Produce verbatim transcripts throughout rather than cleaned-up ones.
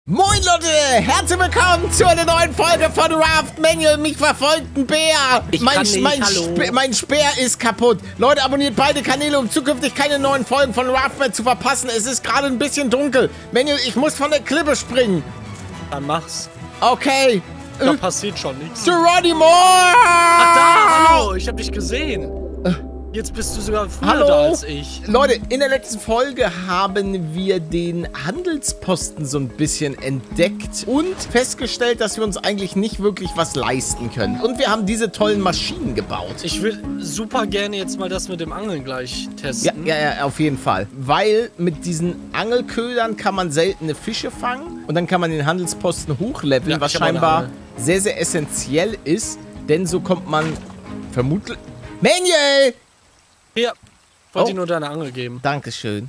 Moin Leute, herzlich willkommen zu einer neuen Folge von Raft Manual. Mich verfolgt ein Bär. Ich mein, kann nicht, mein, hallo. Spe mein Speer ist kaputt. Leute, abonniert beide Kanäle, um zukünftig keine neuen Folgen von Raft mehr zu verpassen. Es ist gerade ein bisschen dunkel. Manual, ich muss von der Klippe springen. Dann mach's. Okay. Da äh, passiert schon nichts. Geronimo! Ach da, hallo, ich hab dich gesehen. Jetzt bist du sogar früher Hallo? da als ich. Leute, in der letzten Folge haben wir den Handelsposten so ein bisschen entdeckt und festgestellt, dass wir uns eigentlich nicht wirklich was leisten können. Und wir haben diese tollen Maschinen gebaut. Ich will super gerne jetzt mal das mit dem Angeln gleich Ja, testen. ja, ja, auf jeden Fall. Weil mit diesen Angelködern kann man seltene Fische fangen und dann kann man den Handelsposten hochleveln, Ja, was ich hab auch eine scheinbar Angel. sehr, sehr essentiell ist, denn so kommt man vermutlich... Manuel! Hier, wollte Oh. dir nur deine Angel geben. Dankeschön.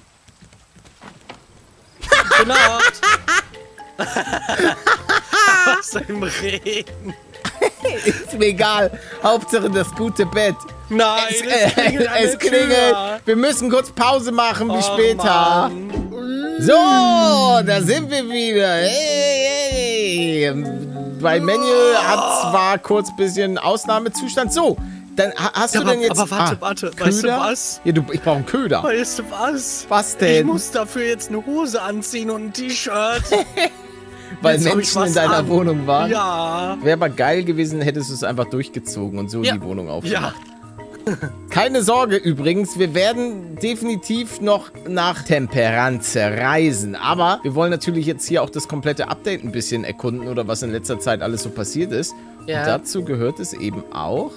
Gute Nacht. Was im Regen. Ist mir egal. Hauptsache das gute Bett. Nein, Es, es klingelt äh, an es der klingelt. Tür. Wir müssen kurz Pause machen. Bis Och, später. Mann. So, da sind wir wieder. Hey, hey. Bei Manual hat zwar kurz ein bisschen Ausnahmezustand. So, dann ha- hast Ja, du denn aber- jetzt... aber warte, warte. Weißt du Köder? was? Ja, du, ich brauche einen Köder. Weißt du was? Was Ich denn? muss dafür jetzt eine Hose anziehen und ein T-Shirt. Weil Jetzt hab ich Menschen was in deiner an. Wohnung waren. Ja. Wäre aber geil gewesen, hättest du es einfach durchgezogen und so Ja. die Wohnung aufgemacht. Ja. Keine Sorge übrigens, wir werden definitiv noch nach Temperanze reisen. Aber wir wollen natürlich jetzt hier auch das komplette Update ein bisschen erkunden oder was in letzter Zeit alles so passiert ist. Ja. Und dazu gehört es eben auch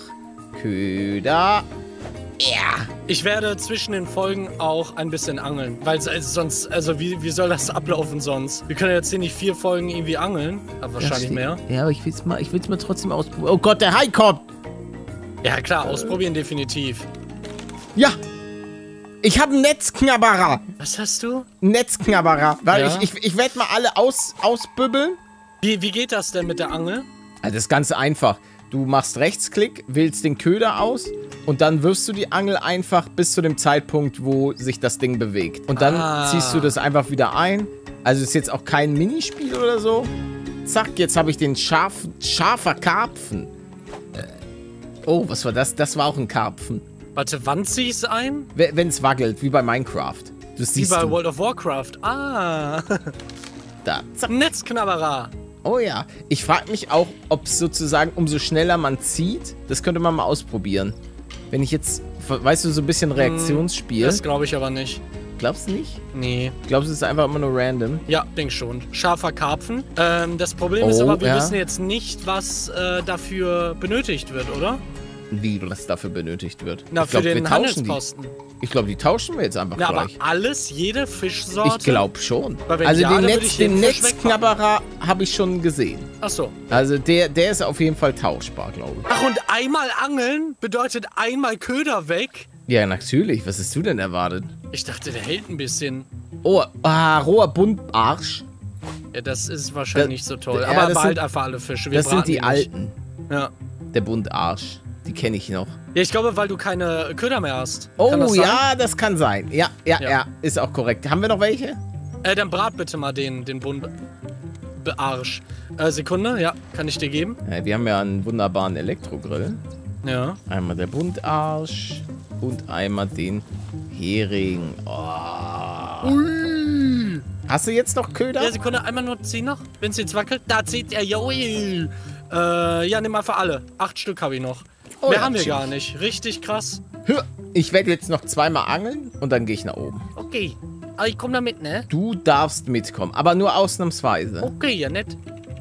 Köder. Ja. Ich werde zwischen den Folgen auch ein bisschen angeln. Weil also sonst, also wie, wie soll das ablaufen sonst? Wir können jetzt hier nicht vier Folgen irgendwie angeln. Aber wahrscheinlich Ja, mehr. Ja, aber ich will es mal, ich will's mal trotzdem ausprobieren. Oh Gott, der Hai kommt. Ja klar, ausprobieren definitiv. Ja. Ich habe einen Netzknabberer. Was hast du? Netzknabberer. Weil Ja. ich, ich, ich werde mal alle aus, ausbübbeln. Wie, wie geht das denn mit der Angel? Also das ist ganz einfach. Du machst Rechtsklick, wählst den Köder aus und dann wirfst du die Angel einfach bis zu dem Zeitpunkt, wo sich das Ding bewegt. Und dann Ah. ziehst du das einfach wieder ein. Also ist jetzt auch kein Minispiel oder so. Zack, jetzt habe ich den scharf, scharfer Karpfen. Äh, Oh, was war das? Das war auch ein Karpfen. Warte, wann zieh ich's ein? Wenn es wackelt, wie bei Minecraft. Das Wie siehst bei du. World of Warcraft. Ah. Da. Zack. Netzknabberer. Oh ja. Ich frage mich auch, ob es sozusagen, umso schneller man zieht, das könnte man mal ausprobieren. Wenn ich jetzt, weißt du, so ein bisschen Reaktionsspiel. Das glaube ich aber nicht. Glaubst du nicht? Nee. Glaubst du, es ist einfach immer nur random? Ja, denk schon. Scharfer Karpfen. Ähm, das Problem ist Oh, aber, wir ja. wissen jetzt nicht, was äh, dafür benötigt wird, oder? Wie was dafür benötigt wird. Na, ich für glaub, wir den tauschen die. Handelsposten. Ich glaube, die tauschen wir jetzt einfach Na, aber gleich. alles, jede Fischsorte? Ich glaube schon. Weil wenn Also ja, den, dann würd Netz, ich den den Fisch Netzknabberer habe ich schon gesehen. Ach so. Also der, der ist auf jeden Fall tauschbar, glaube ich. Ach, und einmal angeln bedeutet einmal Köder weg? Ja, natürlich. Was hast du denn erwartet? Ich dachte, der hält ein bisschen. Oh, ah, roher Buntarsch. Ja, das ist wahrscheinlich Das- nicht so toll. ja, Aber das behalt sind- einfach alle Fische. Wir Das sind braten die nicht. alten. Ja. Der Buntarsch. Die kenne ich noch. Ja, ich glaube, weil du keine Köder mehr hast. Oh Kann das sein? ja, das kann sein. Ja, ja, ja, Ja. Ist auch korrekt. Haben wir noch welche? Äh, dann brat bitte mal den, den Bund... Bearsch. Äh, Sekunde, ja, kann ich dir geben? Ja, wir haben ja einen wunderbaren Elektrogrill. Ja. Einmal der Buntarsch und einmal den Hering. Oh. Ui. Hast du jetzt noch Köder? Ja, Sekunde, einmal nur ziehen noch. Wenn es jetzt wackelt, da zieht er. Joi. Äh, ja, nimm einfach alle. Acht Stück habe ich noch. Oh Mehr ja, haben wir chillig. gar nicht. Richtig krass. Hör, Ich werde jetzt noch zweimal angeln und dann gehe ich nach oben. Okay. Aber ich komme da mit, ne? Du darfst mitkommen, aber nur ausnahmsweise. Okay, ja nett.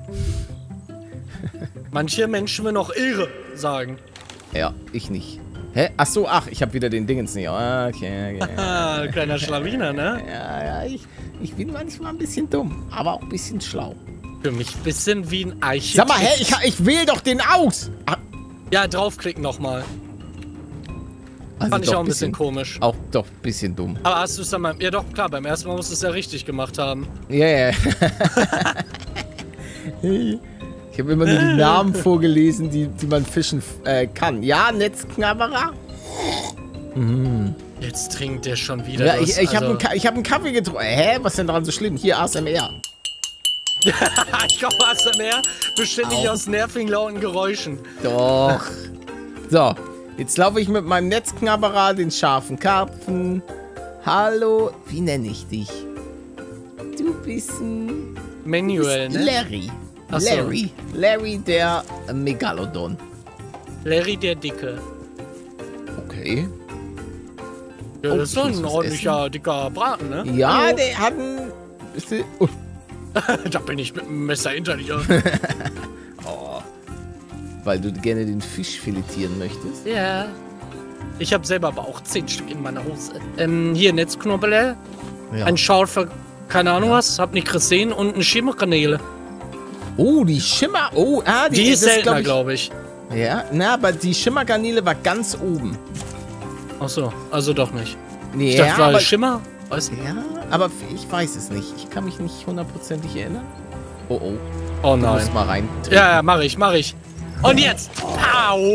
Manche Menschen will noch irre sagen. Ja, ich nicht. Hä? Ach so, ach, ich habe wieder den Dingens nicht. Okay, okay. Ah, kleiner Schlawiner, ne? Ja, ja, ich, ich bin manchmal ein bisschen dumm, aber auch ein bisschen schlau. Für mich ein bisschen wie ein Eichel. Sag mal, hä, ich, ich wähle doch den aus. Ah, Ja, draufklicken nochmal. also Fand ich doch auch ein bisschen komisch. Auch doch ein bisschen dumm. Aber hast du es dann beim... Ja doch, klar, beim ersten Mal musst du es ja richtig gemacht haben. Ja, ja. Ich habe immer nur die Namen vorgelesen, die, die man fischen äh, kann. Ja, Netzknabberer. Mhm. Jetzt trinkt der schon wieder. Ja, Du ich, hast ich habe also- einen, Ka- ich hab einen Kaffee getrunken. Hä, was ist denn daran so schlimm? Hier, A S M R. Ich komme aus dem Meer beständig aus nervigen, lauten Geräuschen. Doch. So, jetzt laufe ich mit meinem Netzknabberer den scharfen Karpfen. Hallo, wie nenne ich dich? Du bist ein... Manuel, ne? Larry. Ach so. Larry. Larry, der Megalodon. Larry der Dicke. Okay. Ja, Oh, das ist ich doch muss ein was ordentlicher, dicker Braten, ne? Ja, Hallo. der hat ein bisschen... Oh. Da bin ich mit dem Messer hinter dir. Oh. Weil du gerne den Fisch filetieren möchtest. Ja. Ich habe selber aber auch zehn Stück in meiner Hose. Ähm, hier Netzknobbel, Ja. ein Schal für, keine Ahnung was, hab nicht gesehen, und ein Schimmerkanäle. Oh, die Schimmer... Oh, ah, die, Die ist das seltener, glaub glaube ich. ich. Ja, na, aber die Schimmergarnele war ganz oben. Ach so, also doch nicht. Nee, Ich dachte, war aber, Schimmer? Weiß nicht. ja, aber ich weiß es nicht. Ich kann mich nicht hundertprozentig erinnern. Oh, oh. Oh Du nein. musst mal rein. Ja, ja, mach ich, mach ich. Und jetzt! Au!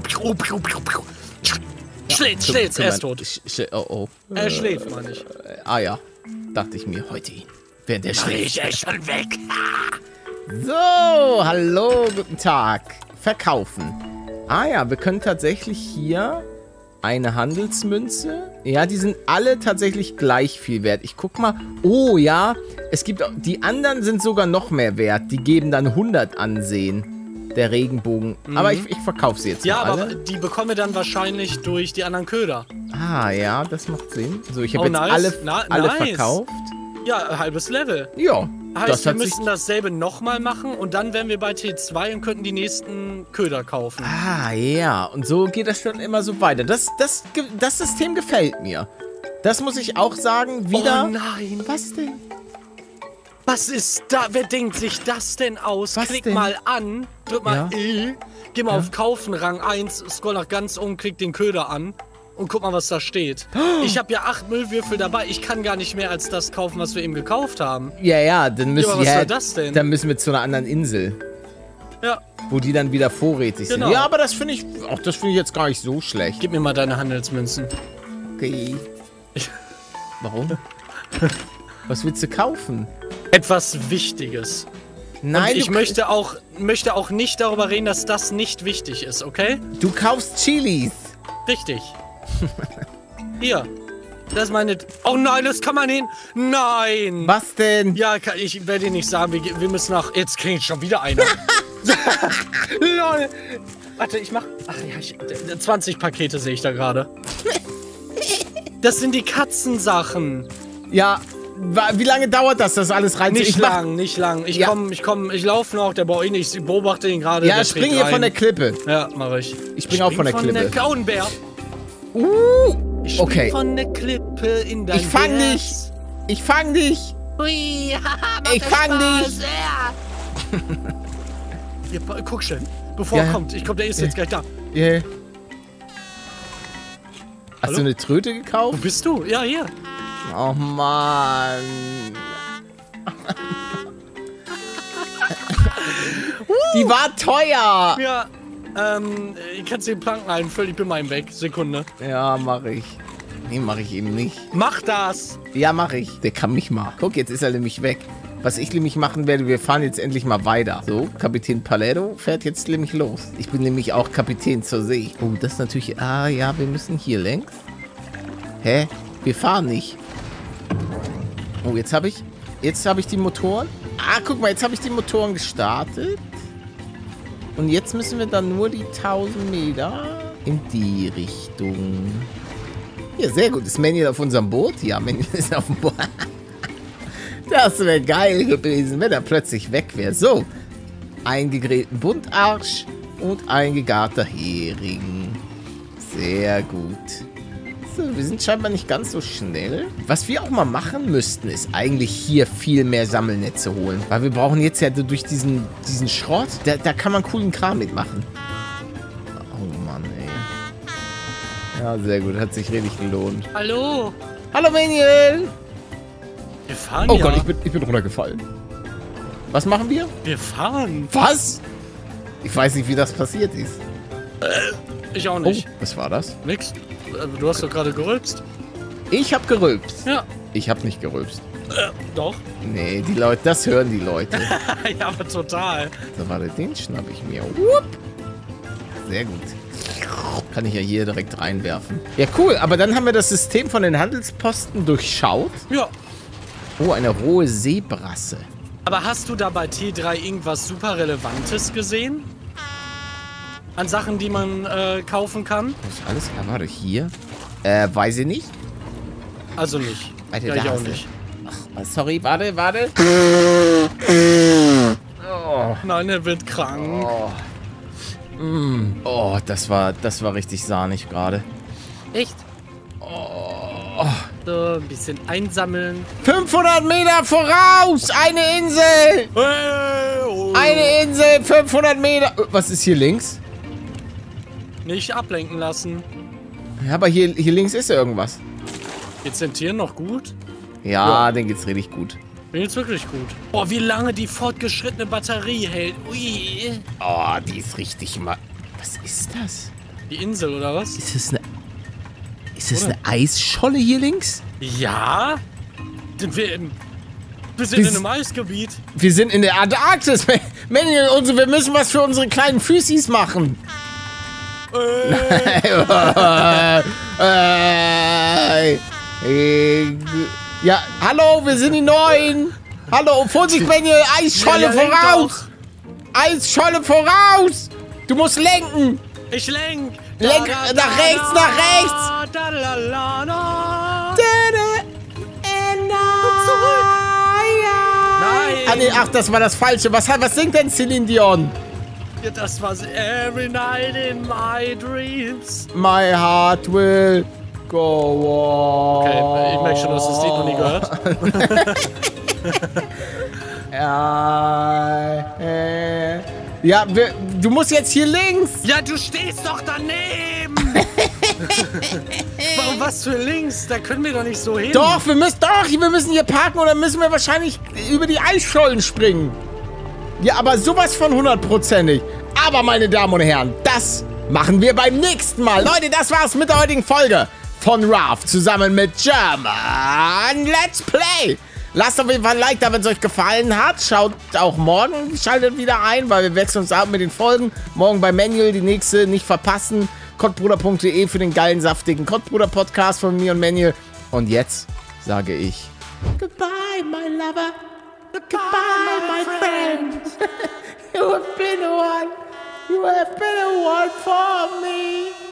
Schlägt, schlägt, er ist tot. Sch sch oh, oh. Er schläft, meine ich. Äh, ah ja, dachte ich mir heute. Während der schläft. Er ist schon weg. So, hallo, guten Tag. Verkaufen. Ah ja, wir können tatsächlich hier eine Handelsmünze. Ja, die sind alle tatsächlich gleich viel wert. Ich guck mal. Oh ja, es gibt auch, die anderen sind sogar noch mehr wert. Die geben dann hundert Ansehen. Der Regenbogen. Mhm. Aber ich, ich verkaufe sie jetzt Ja, mal aber alle. die bekomme dann wahrscheinlich durch die anderen Köder. Ah ja, das macht Sinn. So, ich habe Oh, jetzt nice. alle, Na, alle nice. verkauft. Ja, halbes Level. Ja, Heißt, das wir hat sich... müssten dasselbe nochmal machen und dann wären wir bei T zwei und könnten die nächsten Köder kaufen. Ah, ja. Und so geht das dann immer so weiter. Das, das, ge- das System gefällt mir. Das muss ich auch sagen. Wieder... Oh nein. Was denn? Was ist da? Wer denkt sich das denn aus? Was Klick denn? mal an, drück mal Ja. E, geh mal auf Kaufen, Rang eins, scroll nach ganz oben, klick den Köder an und guck mal, was da steht. Ich habe ja acht Müllwürfel dabei, ich kann gar nicht mehr als das kaufen, was wir eben gekauft haben. Ja, ja, dann müssen aber was wir... soll das denn? Dann müssen wir zu einer anderen Insel. Ja, Wo die dann wieder vorrätig Genau. sind. Ja, aber das finde ich... Auch das finde ich jetzt gar nicht so schlecht. gib mir mal deine Handelsmünzen. Okay. Warum? Was willst du kaufen? Etwas Wichtiges. Nein, Und ich du, möchte auch, möchte auch nicht darüber reden, dass das nicht wichtig ist, okay? du kaufst Chilis. Richtig. Hier. Das ist meine... Oh nein, das kann man hin... Nein! Was denn? Ja, kann, ich werde dir nicht sagen, wir, wir müssen nach... Jetzt kriegt schon wieder einer. Lol. Warte, ich mach... Ach ja, ich, zwanzig Pakete sehe ich da gerade. Das sind die Katzensachen. Ja, wa- wie lange dauert das, das alles rein? Nicht Ich mach- lang, nicht lang. Ich Ja. komm, ich komm, ich laufe noch, der Bauin, ich beobachte ihn gerade. Ja, der spring dreht hier rein. von der Klippe. Ja, mache ich. Ich spring auch von der Klippe. Von der Kauenbär. Uh, Ich spring okay. von der Klippe in dein Ich fang Herz. dich. Ich fang dich. Hui, haha, Ich fang dich. Hier, pa- guck schön, bevor Ja, er ja. kommt. Ich glaube, der ist jetzt gleich da. Yeah. Hast Hallo? du eine Tröte Wo gekauft? bist du? Ja, hier. Oh Mann. Die war teuer. Ja, ähm, ich kann den Planken einfüllen, ich bin mal im Weg. Sekunde. Ja, mach ich. Nee, mach ich eben nicht. Mach das! Ja, mach ich. Der kann mich mal. Guck, jetzt ist er nämlich weg. Was ich nämlich machen werde, wir fahren jetzt endlich mal weiter. So, Kapitän Paletto fährt jetzt nämlich los. Ich bin nämlich auch Kapitän zur See. Oh, das ist natürlich... Ah, ja, wir müssen hier längs. Hä? Wir fahren nicht. Oh, jetzt habe ich... Jetzt habe ich die Motoren... Ah, guck mal, jetzt habe ich die Motoren gestartet. Und jetzt müssen wir dann nur die tausend Meter in die Richtung... Ja, sehr gut. Ist Manuel auf unserem Boot? Ja, Manuel ist auf dem Boot. Das wäre geil gewesen, wenn er plötzlich weg wäre. So, eingegrillten Buntarsch und ein gegarter Hering. Sehr gut. So, wir sind scheinbar nicht ganz so schnell. Was wir auch mal machen müssten, ist eigentlich hier viel mehr Sammelnetze holen. Weil wir brauchen jetzt ja durch diesen, diesen Schrott, da, da kann man coolen Kram mitmachen. Oh Mann, ey. Ja, sehr gut. Hat sich richtig gelohnt. Hallo? Hallo, Manuel! Wir fahren Oh ja. Gott, ich bin, ich bin runtergefallen. Was machen wir? Wir fahren. Was? Ich weiß nicht, wie das passiert ist. Ich auch Oh, nicht. was war das? Nix. Äh, Du hast doch gerade gerülpst. Ich hab gerülpst. Ja. Ich hab nicht gerülpst. Äh, doch. Nee, die Leute, das hören die Leute. Ja, aber total. So, warte, den schnapp ich mir. Whoop. Sehr gut. Kann ich ja hier direkt reinwerfen. Ja, cool. Aber dann haben wir das System von den Handelsposten durchschaut. Ja. Oh, eine rohe Seebrasse. Aber hast du da bei T drei irgendwas super Relevantes gesehen? An Sachen, die man äh, kaufen kann? Das ist alles klar. Warte, hier. Äh, weiß ich nicht. Also nicht. Warte, Ja, da ich auch hast du. nicht. Ach, sorry, warte, warte. Oh. Nein, er wird krank. Oh. Mm. Oh, das war, das war richtig sahnig gerade. Echt? Oh. So, ein bisschen einsammeln. fünfhundert Meter voraus! Eine Insel! Hey, oh. Eine Insel, fünfhundert Meter. Was ist hier links? Nicht ablenken lassen. Ja, aber hier, hier links ist ja irgendwas. Geht's den Tieren noch gut? Ja, Ja. den geht's richtig gut. Mir geht's wirklich gut. Boah, wie lange die fortgeschrittene Batterie hält. Ui. Oh, die ist richtig mal. Was ist das? Die Insel, oder was? Ist das eine. Ist das Oder? eine Eisscholle hier links? Ja? Sind wir im... Wir sind Wir in einem Eisgebiet. Wir sind in der Antarktis. Manuel, unsere, wir müssen was für unsere kleinen Füßis machen. Äh, äh, äh, ja, hallo, wir sind die Neuen. Hallo, Vorsicht, Manuel, Eisscholle Ja, ja, lenk voraus. Eisscholle voraus. Du musst lenken. ich lenk. Lenk nach rechts, nach rechts. Da, la, la, la. Nein. Ah, nee, ach, das war das Falsche. Was, was singt denn Celine Dion? Ja, das war Every night in my dreams. My heart will go on. Okay, ich merke schon, du hast das Lied noch nie gehört. Ja, äh, ja wir, du musst jetzt hier links. Ja, du stehst doch daneben. Warum was für links? Da können wir doch nicht so hin. Doch, wir müssen doch, wir müssen hier parken oder müssen wir wahrscheinlich über die Eisschollen springen. Ja, aber sowas von hundertprozentig. Aber meine Damen und Herren, das machen wir beim nächsten Mal. Leute, das war's mit der heutigen Folge von Raft zusammen mit German Let's Play. Lasst auf jeden Fall ein Like da, wenn es euch gefallen hat. Schaut auch morgen, schaltet wieder ein, weil wir wechseln uns ab mit den Folgen. Morgen bei Manuel, die nächste nicht verpassen. kottbruder punkt de für den geilen, saftigen Kottbruder-Podcast von mir und Manuel. Und jetzt sage ich Goodbye, my lover. Goodbye, my friend. You have been the one. You have been the one for me.